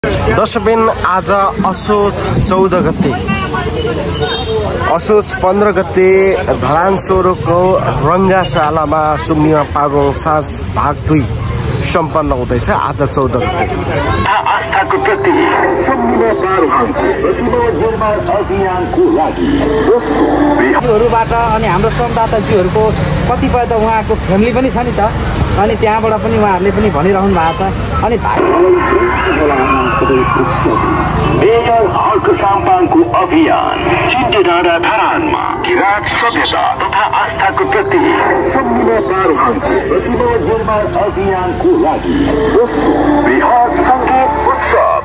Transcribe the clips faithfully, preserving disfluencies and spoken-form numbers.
दर्शकबिन आज असोज चौध गते असोज पन्ध्र गते धरान सोह्रको रङ्गाशालामा सुम्निमा पागोङ साँझ भाग दुई सम्पन्न हुँदैछ। आज चौध गते आस्थाको प्रति बाट अनि हाम्रो संवाददाताज्यूहरूको कतिपय त उहाँको फ्यामिली पनि छ नि त, अनि त्यहाँबाट पनि उहाँहरूले पनि भनिरहनु भएको छ। अनि मेयर हक साम्पाङको अभियान चिन्टे डाँडा धरानमा किराँत सभ्यता तथा आस्थाको प्रति अभियानको लागि दोस्रो बृहत सङ्गीत उत्सव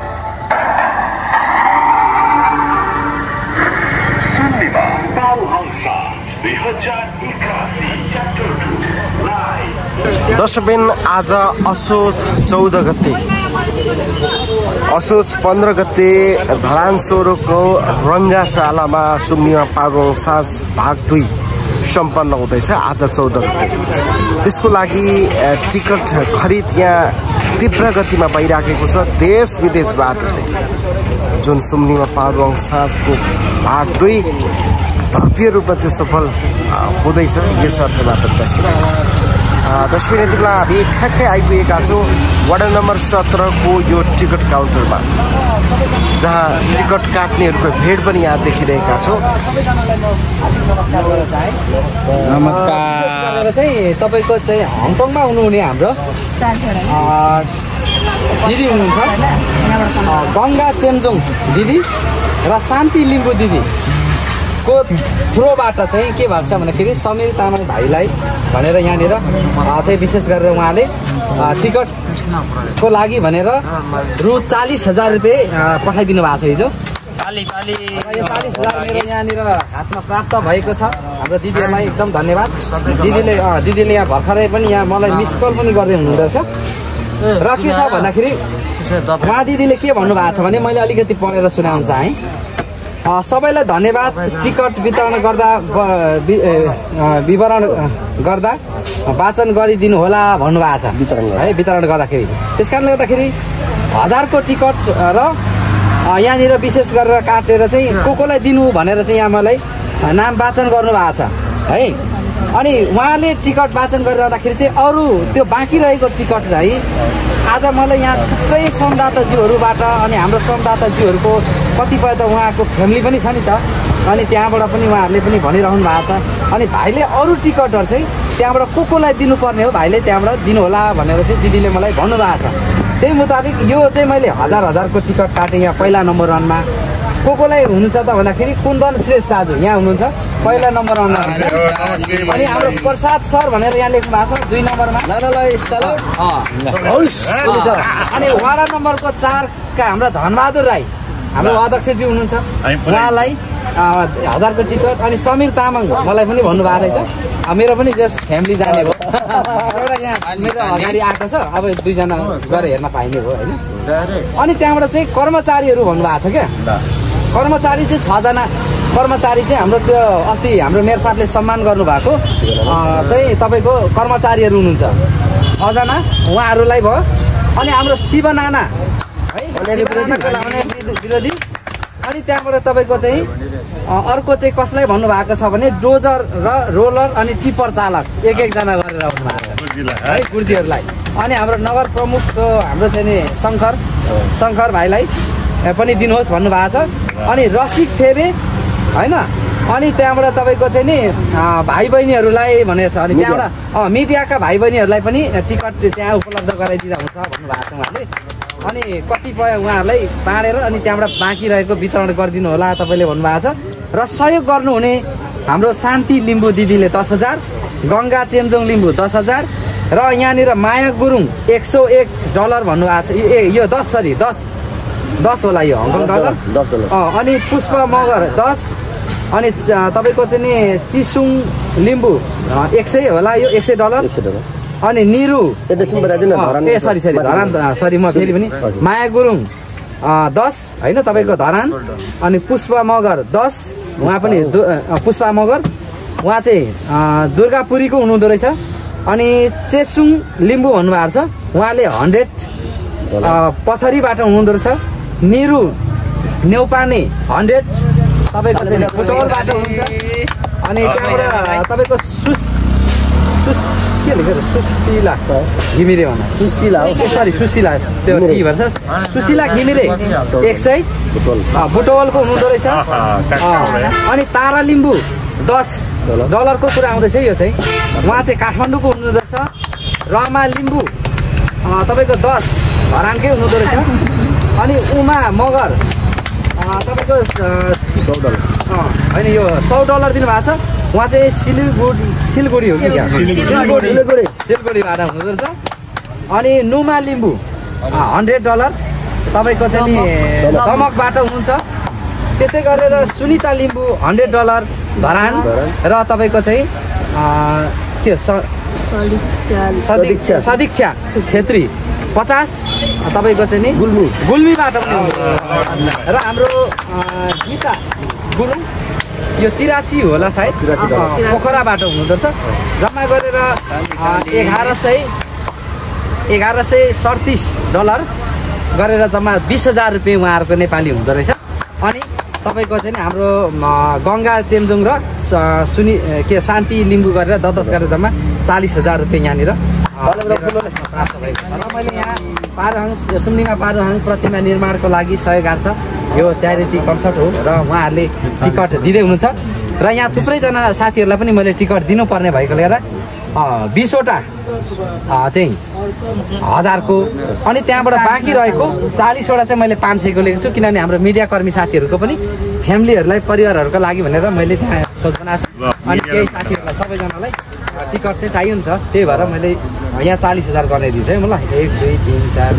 सुन्निमा बालहंसा दुई हजार एकासी च्याप्टर टू। दर्शकबिन आज असोज चौध गते असोज पन्ध्र गते धरान सोह्रको रङ्गाशालामा सुम्निमा पागोङ साँझ भाग दुई सम्पन्न हुँदैछ। आज चौध गते त्यसको लागि टिकट खरिद यहाँ तीव्र गतिमा भइराखेको छ। देश विदेशबाट चाहिँ जुन सुम्निमा पागोङ साँझको भाग दुई भव्य रूपमा चाहिँ सफल हुँदैछ यस अर्थबाट दर्शक यति बेला हामी ठ्याक्कै आइपुगेका छौँ वार्ड नम्बर सत्रको यो टिकट काउन्टरमा, जहाँ टिकट काट्नेहरूको भेड पनि यहाँ देखिरहेका छौँ। नमस्कार। चाहिँ तपाईँको चाहिँ हङकङमा हुनुहुने हाम्रो दिदी हुनुहुन्छ, गङ्गा चेम्जोङ दिदी र शान्ति लिम्बू दिदी को थ्रोबाट चाहिँ के भएको छ भन्दाखेरि समीर तामाङ भाइलाई भनेर यहाँनिर चाहिँ विशेष गरेर उहाँले टिकटको लागि भनेर रु चालिस हजार रुपियाँ पठाइदिनु भएको छ हिजो। यो चालिस हजार मेरो यहाँनिर हातमा प्राप्त भएको छ। हाम्रो दिदीहरूलाई एकदम धन्यवाद। दिदीले दिदीले यहाँ भर्खरै पनि यहाँ मलाई मिस कल पनि गर्दै हुनुहुँदो रहेछ। र के छ भन्दाखेरि उहाँ दिदीले के भन्नुभएको छ भने मैले अलिकति पढेर सुनाउन चाहेँ। सबैलाई धन्यवाद टिकट वितरण गर्दा विवरण गर्दा वाचन गरिदिनु होला भन्नुभएको छ वितरण है वितरण गर्दाखेरि। त्यस कारणले गर्दाखेरि हजारको टिकट र यहाँनिर विशेष गरेर काटेर चाहिँ को कोलाई दिनु भनेर चाहिँ यहाँ मलाई नाम वाचन गर्नुभएको छ है। अनि उहाँले टिकट वाचन गरिरहँदाखेरि चाहिँ अरू त्यो बाँकी रहेको टिकट चाहिँ आज मलाई यहाँ थुप्रै संवाददाताज्यूहरूबाट अनि हाम्रो संवाददाताज्यूहरूको कतिपय त उहाँको फ्यामिली पनि छ नि त, अनि त्यहाँबाट पनि उहाँहरूले पनि भनिरहनु भएको छ। अनि भाइले अरू टिकटहरू चाहिँ त्यहाँबाट को कोलाई दिनुपर्ने हो भाइले त्यहाँबाट दिनु होला भनेर चाहिँ दिदीले मलाई भन्नुभएको छ। त्यही मुताबिक यो चाहिँ मैले हजार हजारको टिकट काटेँ यहाँ पहिला नम्बर वानमा। को कोलाई हुनुहुन्छ त भन्दाखेरि कुन्दन श्रेष्ठ दाजु यहाँ हुनुहुन्छ पहिला नम्बर वानमा हुनुहुन्छ। अनि हाम्रो प्रसाद सर भनेर यहाँ लेख्नु भएको छ दुई नम्बरमा। अनि वाडा नम्बरको चारका हाम्रा धनबहादुर राई हाम्रो अध्यक्षजी हुनुहुन्छ, उहाँलाई हजारको टिकट। अनि समीर तामाङ मलाई पनि भन्नुभएको रहेछ, मेरो पनि जस्ट फ्यामिली जाने हो एउटा यहाँ मेरो अगाडि आएको छ, अब दुईजना गएर हेर्न पाइने भयो होइन। अनि त्यहाँबाट चाहिँ कर्मचारीहरू भन्नुभएको छ क्या, कर्मचारी चाहिँ छजना कर्मचारी चाहिँ हाम्रो त्यो अस्ति हाम्रो मेयर साहबले सम्मान गर्नुभएको चाहिँ तपाईँको कर्मचारीहरू हुनुहुन्छ छजना, उहाँहरूलाई भयो। अनि हाम्रो शिव नाना है विरोधी। अनि त्यहाँबाट तपाईँको चाहिँ अर्को चाहिँ कसलाई भन्नुभएको छ भने डोजर र रोलर अनि टिप्पर चालक एक एकजना गरेर आउनुभएको छ है कुर्दीहरूलाई। अनि हाम्रो नगर प्रमुख हाम्रो चाहिँ नि शङ्कर शङ्कर भाइलाई पनि दिनुहोस् भन्नुभएको छ। अनि रसिक थेबे होइन। अनि त्यहाँबाट तपाईँको चाहिँ नि भाइ बहिनीहरूलाई भनेको छ। अनि त्यहाँबाट मिडियाका भाइ बहिनीहरूलाई पनि टिकट त्यहाँ उपलब्ध गराइदिँदा हुन्छ भन्नुभएको छ उहाँले। अनि कतिपय उहाँहरूलाई बाँडेर अनि त्यहाँबाट बाँकी रहेको वितरण गरिदिनु होला तपाईँले भन्नुभएको छ। र सहयोग गर्नुहुने हाम्रो शान्ति लिम्बू दिदीले दस हजार, गङ्गा चेम्जोङ लिम्बू दस हजार र यहाँनिर माया गुरुङ एक सौ एक डलर भन्नुभएको छ। ए यो दस सरी दस दस होला यो हङकङ डलर। अनि पुष्प मगर दस। अनि तपाईँको चाहिँ नि चिसुङ लिम्बू एक सय होला यो एक सय डलर। अनि निरु ए सरी सरी धरान सरी म फेरि पनि माया गुरुङ दस होइन तपाईँको धरान। अनि पुष्प मगर दस, उहाँ पनि पुष्प मगर उहाँ चाहिँ दुर्गापुरीको हुनुहुँदो रहेछ। अनि चेसुङ लिम्बू भन्नुभएको छ, उहाँले हन्ड्रेड पथरीबाट हुनुहुँदो रहेछ। निरु नेउपाने हन्ड्रेड तपाईँको चाहिँ बुटवलबाट हुन्छ। अनि त्यहाँबाट तपाईँको सुस सुस के लेखेर सुशीला घिमिरे भन्नु सुशीला सरी सुशीला त्यो के भन्छ सुशीला घिमिरे एक सय बुटवलको हुनुहुँदो रहेछ। अनि तारा लिम्बू दस डलरको कुरा आउँदैछ। यो चाहिँ उहाँ चाहिँ काठमाडौँको हुनुहुँदो रहेछ। रमा लिम्बू तपाईँको दस धरानकै हुनुहुँदो रहेछ। अनि उमा मगर तपाईँको सौ डलर होइन यो सौ डलर दिनुभएको छ। उहाँ चाहिँ सिलगढी सिलगढी हो कि क्या सिलगढी सिलगढीबाट हुनुहुँदो रहेछ। अनि नुमा लिम्बू हन्ड्रेड डलर तपाईँको चाहिँ नि दमकबाट हुनुहुन्छ। त्यस्तै गरेर सुनिता लिम्बू हन्ड्रेड डलर धरान र तपाईँको चाहिँ के सदिक्षा सदिक्षा छेत्री पचास तपाईँको चाहिँ नि गुल्मी गुल्मीबाट र हाम्रो गीता गुरुङ यो तिरासी होला सायद पोखराबाट हुनुहुँदो रहेछ। जम्मा गरेर एघार सय एघार सय सडतिस डलर गरेर जम्मा बिस हजार रुपियाँ उहाँहरूको नेपाली हुँदो रहेछ। अनि तपाईँको चाहिँ नि हाम्रो गङ्गा चेम्जोङ र सुनि के शान्ति लिम्बू गरेर दस दस गरेर जम्मा चालिस हजार रुपियाँ यहाँनिर प्राप्त भएको छ। र मैले यहाँ पारुहाङ सुम्निमा पारुहाङ प्रतिमा निर्माणको लागि सहयोगार्थ यो च्यारिटी कन्सर्ट हो र उहाँहरूले टिकट दिँदै हुनुहुन्छ। र यहाँ थुप्रैजना साथीहरूलाई पनि मैले टिकट दिनुपर्ने भएकोले गर्दा बिसवटा चाहिँ हजारको अनि त्यहाँबाट बाँकी रहेको चालिसवटा चाहिँ मैले पाँच सयको लिएको छु। किनभने हाम्रो मिडियाकर्मी साथीहरूको पनि फ्यामिलीहरूलाई परिवारहरूको लागि भनेर मैले त्यहाँ सोच बनाएको छु। अनि केही साथीहरूलाई सबैजनालाई टिकट चाहिँ चाहियो नि त, त्यही भएर मैले यहाँ चालिस हजार गर्ने दिन्छु है। मलाई एक दुई तिन चार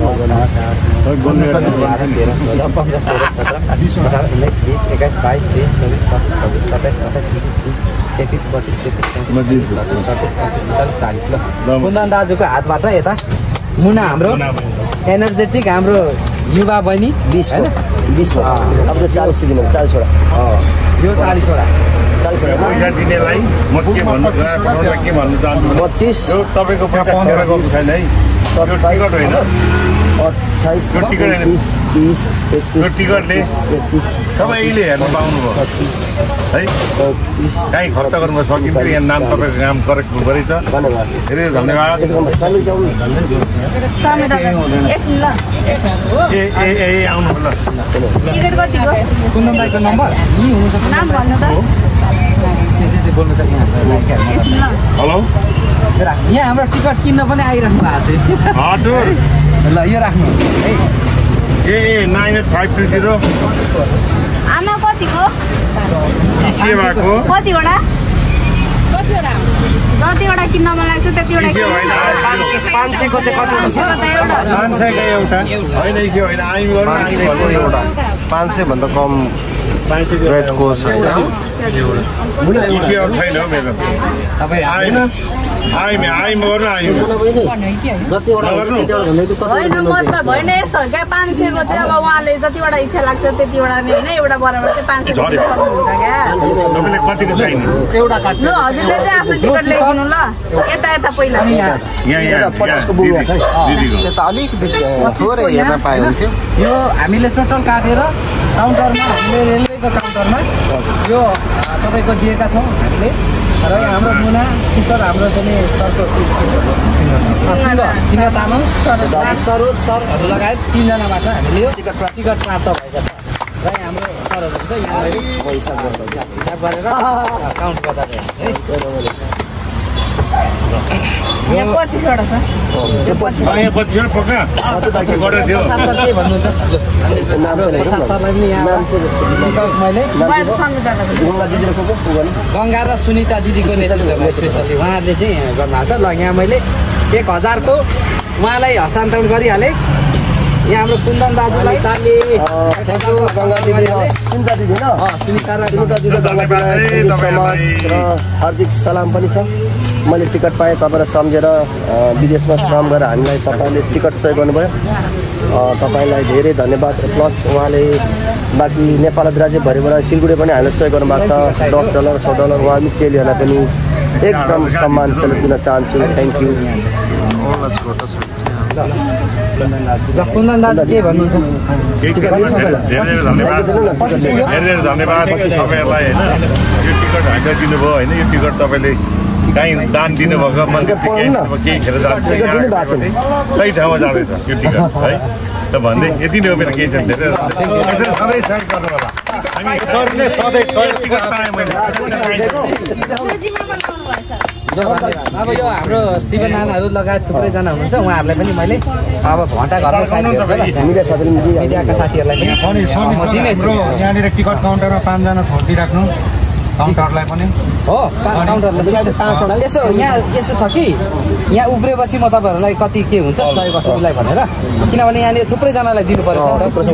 पन्ध्र सोह्र सत्र अठार उन्नाइस बिस एक्काइस बाइस तेइस चौबिस पच्चिस छब्बिस सत्ताइस अट्ठाइस उन्तिस बिस तेत्तिस बत्तिस तेत्तिस चौतिस सत्ताइस चालिस चालिस ल कुन्दन दाजुको हातबाट यता मुना हाम्रो एनर्जेटिक हाम्रो युवा बहिनी बिस होइन बिस अब त चालिस दिनु चालिसवटा यो चालिसवटा पैसा दिनेलाई म के भन्नु के भन्नु चाहन्छु पच्चिस तपाईँको पन्ध्रको छैन है टिकट होइन अठाइस तिस तिस एकतिस टिकटले तपाईँले हेर्नु पाउनुभयो है कहीँ खर्च गर्नु सकिन्छ। यहाँ नाम तपाईँको नाम करेक्ट हुनु परेछ। धेरै धन्यवाद। ए ए ए आउनु ल कुन्दन दाईको नम्बर बोल्नु त हेलो यहाँ हाम्रो टिकट किन्न पनि आइराख्नु भएको छ हजुर ल यो राख्नु है ए ए nine eight five two zero आमा कतिको के भएको कतिवटा जतिवटा किन्न मन लाग्छ त्यतिवटा पाँच सयको चाहिँ कतिवटा छ? पाँच सयको एउटा होइन के होइन आइम गर्नु आइम गर्नु एउटा पाँच सय भन्दा कम रेटको छैन। छैन हौ मेरो तपाईँ आइम आइम आइम गर्नु आइम होइन मतलब होइन यस्तो हो क्या पाँच सयको चाहिँ अब उहाँले जतिवटा इच्छा लाग्छ त्यतिवटा नै होइन एउटा बराबर चाहिँ पाँच सय सक्नुहुन्छ क्या कतिको चाहिने एउटा काट ल हजुरले चाहिँ आफ्नो टिकट ल्याइदिनु ल यता यता पहिला पचासको बुवा छ त्यो त अलिकति थोरै हेर्न पाए हुन्थ्यो। यो हामीले टोटल काटेर काउन्टरमा हामीले रेलवेको काउन्टरमा यो तपाईँको दिएका छौँ हामीले। र हाम्रो मुना सिस्टर हाम्रो चाहिँ सरको सिंह तामाङ सरोज सरहरू लगायत तिनजनाबाट हामीले यो टिकट टिकट प्राप्त भएका छ। र हाम्रो सरहरू हुन्छ यहाँनिर हिसाब गरेर काउन्ट गर्दा है यहाँ पच्चिसवटा छ के भन्नुहुन्छ सरलाई पनि यहाँ मैले गङ्गा र सुनिता दिदीको नेतृत्वमा स्पेसली उहाँहरूले चाहिँ गर्नुभएको छ। ल यहाँ मैले एक हजारको उहाँलाई हस्तान्तरण गरिहालेँ। यहाँ हाम्रो कुन्दन दाजुलाई गङ्गा दिदी सुनिता दिदी ल सुनिता र सुनिता दिदी गङ्गा दिदीलाई समाज र हार्दिक सलाम पनि छ। मैले टिकट पाएँ तपाईँलाई सम्झेर विदेशमा श्रम गरेर हामीलाई तपाईँले टिकट सहयोग गर्नुभयो, तपाईँलाई धेरै धन्यवाद। प्लस उहाँले बाँकी नेपाल राज्यभरिबाट सिलगढी पनि हामीलाई सहयोग गर्नुभएको छ दस डलर सौ डलर उहाँ पनि चेलीहरूलाई पनि एकदम सम्मान सेल्युट दिन चाहन्छु। Thank you. ल कुन्दन दाजु के भन्नुहुन्छ? धेरै धेरै धन्यवाद धेरै धेरै धन्यवाद तपाईँहरूलाई होइन यो टिकट हामीलाई दिनुभयो होइन यो टिकट तपाईँले काहीँ दान दिनुभएको मन्दिर केही खेर जान्छ सही ठाउँमा जाँदैछ यो टिकट है त भन्दै यति नै हो मेरो केही छैन धेरै सधैँ सहयोग गर्नु होला हामी यसरी नै सधैँ सहयोग टिकट पाएँ मैले अब यो हाम्रो शिव नानाहरू लगायत थुप्रैजना हुनुहुन्छ उहाँहरूलाई पनि मैले अब घन्टा घरको साथीहरू मिडियाका साथीहरूलाई पनि यहाँनिर टिकट काउन्टरमा पाँचजना छोडिदिइराख्नु काउन्टरलाई पनि हो काउन्टरलाई यसो यहाँ यसो छ कि यहाँ उब्रेपछि म तपाईँहरूलाई कति के हुन्छ सहयोग गर्छलाई भनेर किनभने यहाँनिर थुप्रैजनालाई दिनु पर्छ नि त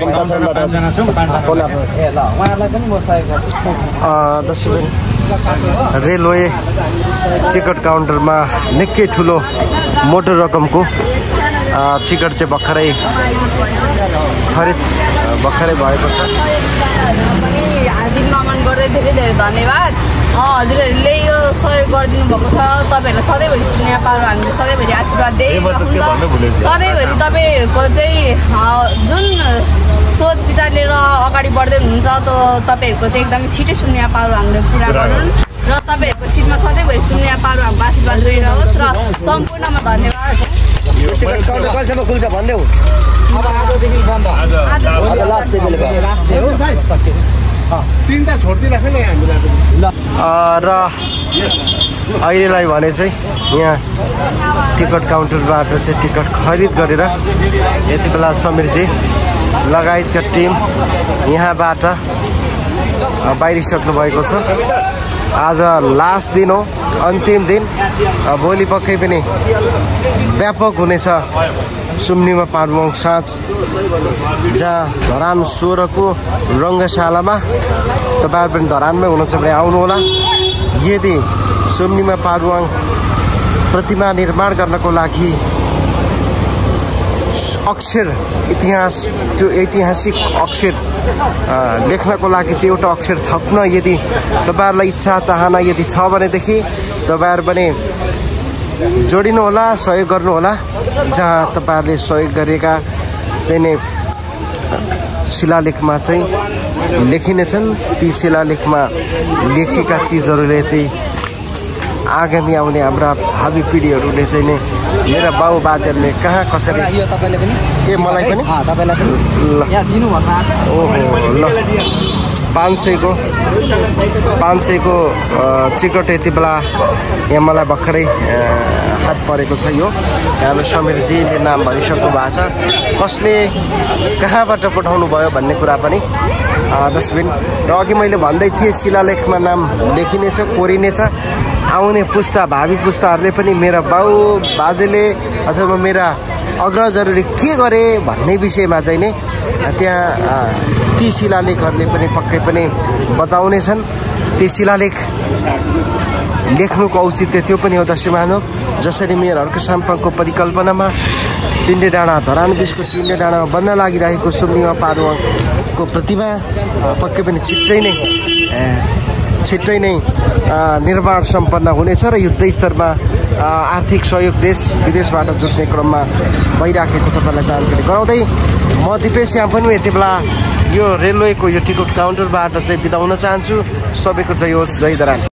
ए ल उहाँहरूलाई पनि म सहयोग गर्छु। दसैँ रेलवे टिकट काउन्टरमा निकै ठुलो मोटो रकमको टिकट चाहिँ भर्खरै खरिद भर्खरै भएको छ। हार्दिक नमन गर्दै धेरै धेरै धन्यवाद। हजुरहरूले यो सहयोग गरिदिनु भएको छ। तपाईँहरूलाई सधैँभरि स्नेह पारो हामीले सधैँभरि आशीर्वाद दिइराख्नुहुन्छ। सधैँभरि तपाईँहरूको चाहिँ जुन सोच विचार लिएर अगाडि बढ्दै हुनुहुन्छ त तपाईँहरूको चाहिँ एकदमै छिटै शून्य पारो हामीले पुरा गरून् र तपाईँहरूको सिटमा सधैँभरि शून्य पारो हाम्रो आशीर्वाद रहिरहोस् र सम्पूर्णमा धन्यवाद। टिकट काउन्टर कहिलेसम्म खुल्छ भन्देऊ? अब आजदेखि बन्द आज लास्ट डे लास्ट डे हो तिनवटा छोडिदिइराख्नु नि हामीलाई र अहिलेलाई भने चाहिँ यहाँ टिकट काउन्टरबाट चाहिँ टिकट खरिद गरेर यति बेला समीरजी लगायतका टिम यहाँबाट बाहिरिसक्नु भएको छ। आज लास्ट दिन हो, अन्तिम दिन। भोलि पक्कै पनि व्यापक हुनेछ सुम्निमा पाडुवाङ साँझ, जहाँ धरान सोह्रको रङ्गशालामा तपाईँहरू पनि धरानमै हुनुहुन्छ भने आउनुहोला। यदि सुम्निमा पाडुवाङ प्रतिमा निर्माण गर्नको लागि अक्षर इतिहास त्यो ऐतिहासिक अक्षर लेख्नको लागि चाहिँ एउटा अक्षर थप्न यदि तपाईँहरूलाई इच्छा चाहना यदि छ भनेदेखि तपाईँहरू पनि जोडिनुहोला, सहयोग गर्नुहोला। जहाँ तपाईँहरूले सहयोग गरेका त्यही नै शिलालेखमा चाहिँ लेखिनेछन्। ती शिलालेखमा लेखिएका चिजहरूले चाहिँ आगामी आउने हाम्रा भावी पिँढीहरूले चाहिँ नै मेरा बाउ बाजेहरूले कहाँ कसरी यो तपाईँले पनि ए मलाई पनि तपाईँलाई पनि यहाँ दिनु भन्नु ओहो ल पाँच सयको पाँच सयको टिकट यति बेला यहाँ मलाई भर्खरै हात परेको छ। यो हाम्रो समीरजीले नाम भनिसक्नु भएको छ। कसले कहाँबाट पठाउनु भयो भन्ने कुरा पनि डस्टबिन र अघि मैले भन्दै थिएँ शिलालेखमा नाम लेखिनेछ, कोरिनेछ। आउने पुस्ता भावी पुस्ताहरूले पनि मेरा बाउ बाजेले अथवा मेरा अग्रजहरूले के गरे भन्ने विषयमा चाहिँ नै त्यहाँ ती शिलालेखहरूले पनि पक्कै पनि बताउनेछन्। ती शिलालेख लेख्नुको औचित्य त्यो पनि हो दस्युमान हो। जसरी मेयरहरूको साम्पाङको परिकल्पनामा टिन्डे डाँडा धरान बिचको टिन्डे डाँडामा बन्न लागिरहेको सुम्निमा पाडुवाङको प्रतिमा पक्कै पनि छिट्टै नै छिट्टै नै निर्माण सम्पन्न हुनेछ र युद्ध स्तरमा आर्थिक सहयोग देश विदेशबाट जुट्ने क्रममा भइराखेको तपाईँलाई जानकारी गराउँदै म दिपेश यहाँ पनि यति बेला यो रेलवेको यो टिकट काउन्टरबाट चाहिँ बिताउन चाहन्छु। सबैको जय होस्, जय धरान।